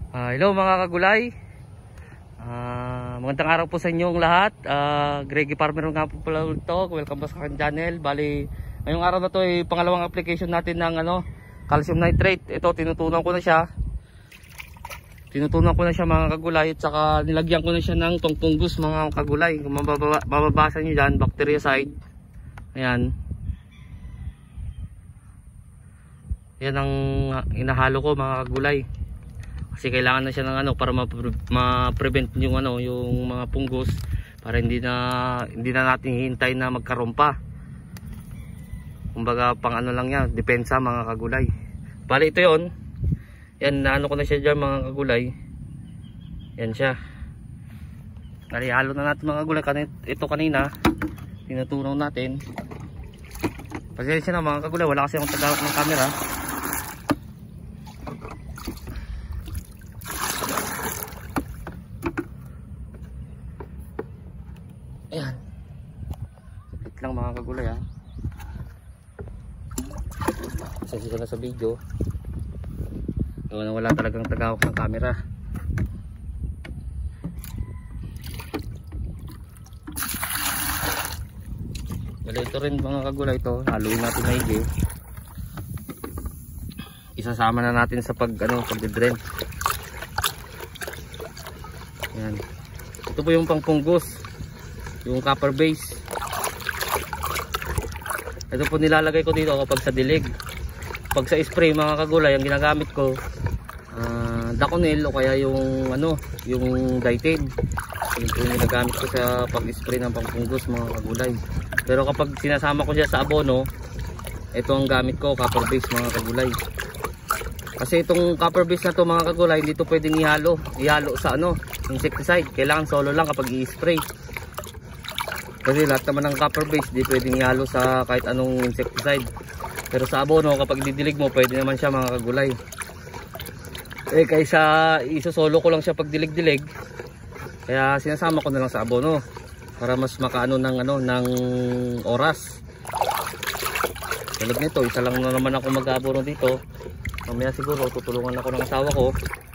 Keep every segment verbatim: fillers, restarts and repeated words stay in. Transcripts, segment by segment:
Uh, hello mga kagulay, uh, magandang araw po sa inyong lahat. uh, Greggy Farmer nga po pala ito. Welcome po sa aking channel. Bali, ngayong araw na to ay pangalawang application natin ng ano, calcium nitrate. Ito, tinutunan ko na siya Tinutunan ko na siya mga kagulay. At saka nilagyan ko na siya ng pangpunggus mga kagulay. Kung mababa, mababasa nyo dyan, bactericide. Ayan. Yan ang inahalo ko mga kagulay. Kasi kailangan na siya ng ano para ma-prevent yung ano, yung mga punggos, para hindi na hindi na natin hihintay na magkaroon pa. Kumbaga pang ano lang yan, depensa mga kagulay. Bali ito yon. Yan, naano ko na siya diyan mga kagulay. Yan siya. Narihalo na natin mga kagulay. Ito kanina tinutunaw natin. Pasensya na mga kagulay, wala kasi akong tagahawak ng camera. Ayan, sakit lang mga kagulay ha. Pasensya na sa video, gawa na wala talagang tagahawak ng camera. Wala ito rin mga kagulay, ito haluin natin maigi. Isasama na natin sa pag ano, pagdidren. Ayan, ito po yung pangpunggos, yung copper base. Ito po nilalagay ko dito kapag sa dilig. Pag sa spray mga kagulay, ang ginagamit ko uh, Daconil o kaya yung ano, yung Ditane. Yun po yung ginagamit ko sa pag-spray ng pangpunggos mga kagulay. Pero kapag sinasama ko siya sa abono, ito ang gamit ko, copper base mga kagulay. Kasi itong copper base na to mga kagulay, hindi to pwedeng ihalo ihalo sa ano, insecticide. Kailangan solo lang kapag i-spray. Kasi lahat naman ng copper base di pwedeng ihalo sa kahit anong insecticide. Pero sa abono kapag didilig mo, pwede naman siya mga kagulay. Eh kaysa isosolo ko lang siya pag dilig-dilig, kaya sinasama ko na lang sa abono para mas makaano ng ano ng oras. Tulad nito, isa lang na naman ako mag-abono dito. Mamaya siguro tutulungan ako ng asawa ko.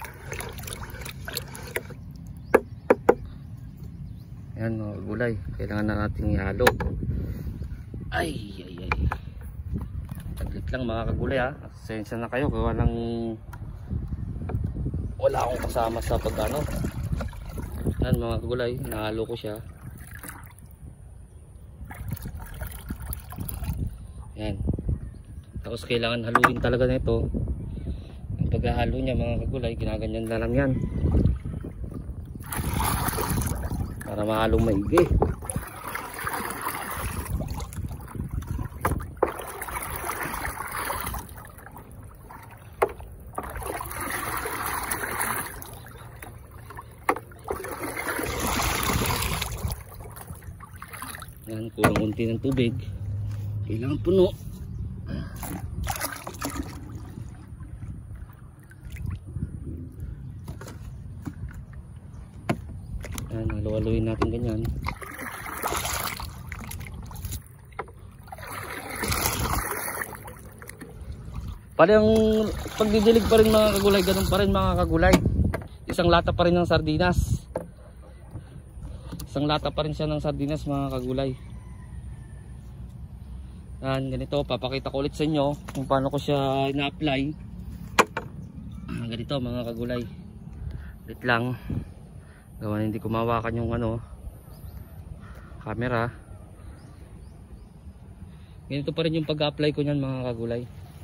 Ayan mga kagulay, kailangan na natin ihalo. Ay ay ay, taglit lang mga kagulay ha. Pasensya na kayo, gawa ng wala akong kasama sa pagano. Ayan mga kagulay, nahalo ko siya. Ayan, tapos kailangan haluin talaga nito. Ang paghahalo niya mga kagulay, ginaganyan na lang yan para mahalong maigi. Yan, kulang unti ng tubig, kailangan puno. Yan, halu-haluin natin ganyan. Parang pagdidilig pa rin mga kagulay, ganun pa rin mga kagulay. Isang lata pa rin ng sardinas. Isang lata pa rin siya ng sardinas mga kagulay. Yan, ganito, papakita ko ulit sa inyo kung paano ko siya ina-apply. Ganito mga kagulay. Ulit lang. Gawa hindi ko mawakan yung ano, camera. Ganito pa rin yung pag-apply ko niyan mga kagulay.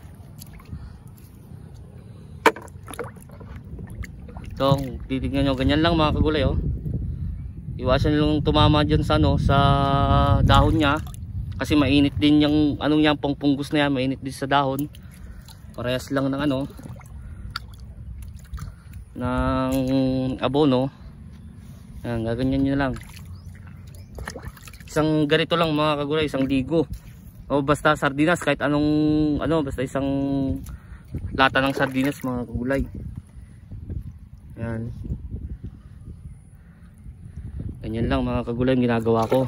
Itong titignan nyo, ganyan lang mga kagulay oh. Iwasan nyo tumama dyan sa ano, sa dahon niya. Kasi mainit din yung anong yan, pangpunggos na yan, mainit din sa dahon. Parehas lang ng ano, ng abono. Yan, gaganyan nyo lang. Isang ganito lang mga kagulay, isang ligo. O basta sardinas, kahit anong ano, basta isang lata ng sardinas mga kagulay. Yan. Ganyan lang mga kagulay ang ginagawa ko.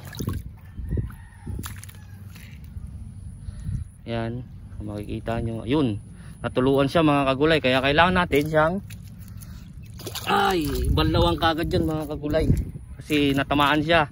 Yan, makikita nyo. Ayun, natuluan siya mga kagulay. Kaya kailangan natin siyang Ay, balawang kagad yan mga kagulay. Kasi natamaan siya.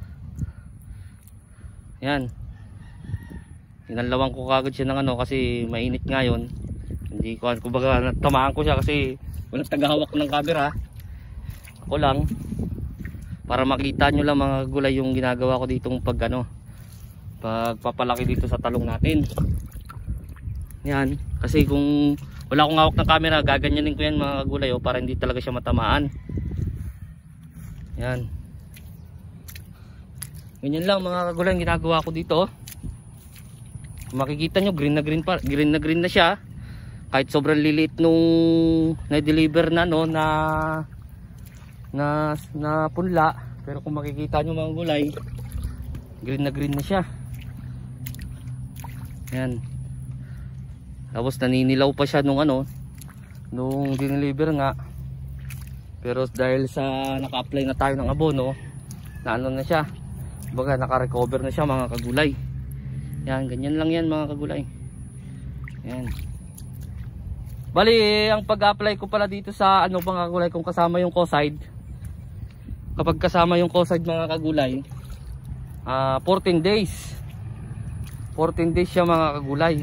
Yan. Tinalawang ko kagad siya ng ano kasi mainit ngayon. Hindi ko, kumbaga natamaan ko siya kasi walang tagahawak ng camera. Ako lang. Para makita nyo lang mga kagulay yung ginagawa ko ditong pag ano, pagpapalaki dito sa talong natin. Yan. Kasi kung wala akong hawak ng camera, gaganyanin ko yan mga kagulay oh, para hindi talaga siya matamaan. Yan. Ganyan lang mga kagulay ang ginagawa ko dito. Kung makikita nyo, green na green pa, green na green na siya. Kahit sobrang liliit nung na-deliver na no na na na punla, pero kung makikita nyo mga kagulay, green na green na siya. Yan. Tapos naninilaw pa siya nung ano, nung dineliver nga. Pero dahil sa naka-apply na tayo ng abono, na ano na siya, baga naka-recover na siya mga kagulay. Yan, ganyan lang yan mga kagulay. Yan. Bali, ang pag-apply ko pala dito sa ano mga kagulay, kung kasama yung co-side. Kapag kasama yung co-side mga kagulay, uh, fourteen days. fourteen days siya mga kagulay.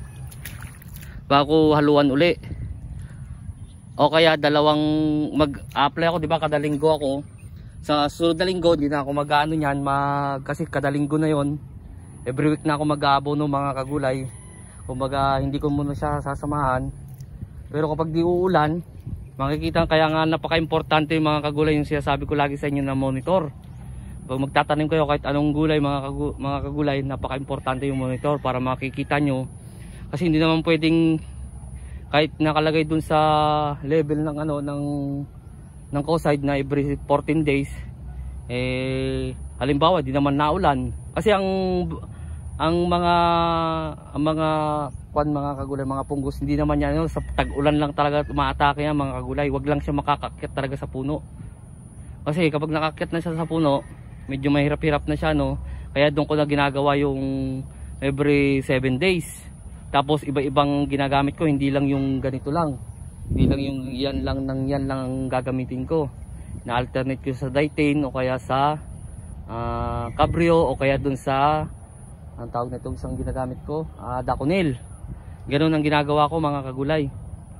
Bago haluan uli. O kaya dalawang mag-apply ako, di ba? Kada linggo ako. Sa sunod na linggo, hindi na ako mag-ano niyan, mag kasi kada linggo na yon. Every week na ako mag-aabono mga kagulay. Kumbaga hindi ko muna siya sasamahan. Pero kapag di uulan, makikita kaya nga napaka-importante mga kagulay yung sinasabi ko lagi sa inyo na monitor. Pag magtatanim kayo kahit anong gulay mga, kagu mga kagulay, napaka-importante yung monitor para makikita nyo. Kasi hindi naman pwedeng kahit nakalagay dun sa level ng ano ng ng co-side na every fourteen days, eh halimbawa di naman naulan. Kasi ang ang mga ang mga kwan mga kagulay, mga punggos, hindi naman yan ano, sa tag-ulan lang talaga umaatake yan mga kagulay. Wag lang siya makakakyat talaga sa puno. Kasi kapag nakakyat na siya sa puno, medyo mahirap-hirap na siya no. Kaya doon ko na ginagawa yung every seven days. Tapos iba-ibang ginagamit ko, hindi lang yung ganito lang. Hindi lang yung yan lang nang yan lang ang gagamitin ko. Na-alternate ko sa Ditain o kaya sa uh, Cabrio o kaya dun sa ang tawag na itong isang ginagamit ko, uh, Daconil. Ganun ang ginagawa ko mga kagulay.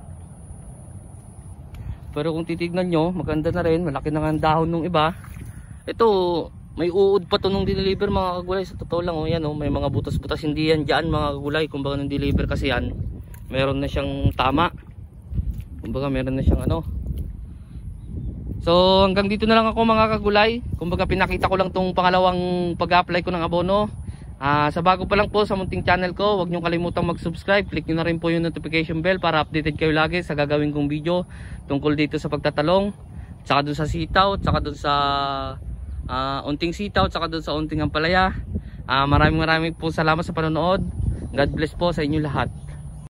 Pero kung titignan nyo, maganda na rin, malaki na nga ang dahon ng iba. Ito, may uod pa to nung dineliver mga kagulay. Sa totoo lang, oh, yan, oh, may mga butas-butas. Hindi yan dyan mga kagulay. Kumbaga nung deliver kasi yan, meron na siyang tama. Kumbaga meron na siyang ano. So hanggang dito na lang ako mga kagulay. Kumbaga pinakita ko lang tong pangalawang pag-apply ko ng abono. Uh, sa bago pa lang po sa munting channel ko, huwag nyo kalimutang mag-subscribe. Click nyo na rin po yung notification bell para updated kayo lagi sa gagawin kong video tungkol dito sa pagtatalong, tsaka dun sa sitaw, tsaka dun sa uh, unting sitaw, tsaka dun sa unting ampalaya. uh, Maraming maraming po salamat sa panonood. God bless po sa inyo lahat.